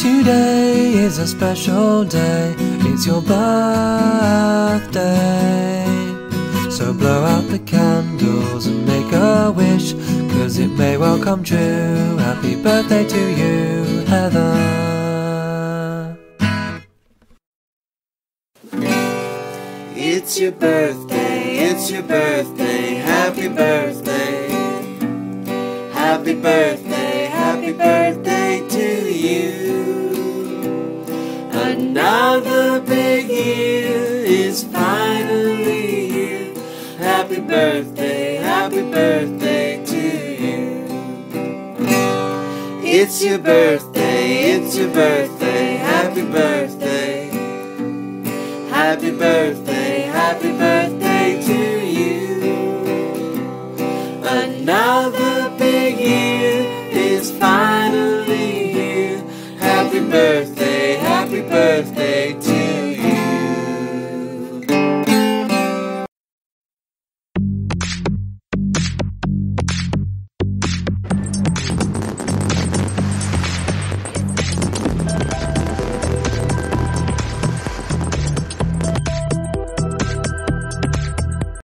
Today is a special day, it's your birthday. So blow out the candles and make a wish, 'cause it may well come true. Happy birthday to you, Heather. It's your birthday, it's your birthday, happy birthday. Happy birthday, happy birthday to you. Another big year is finally here. Happy birthday to you. It's your birthday, it's your birthday, happy birthday. Happy birthday to you. Another big year is finally here. Happy birthday.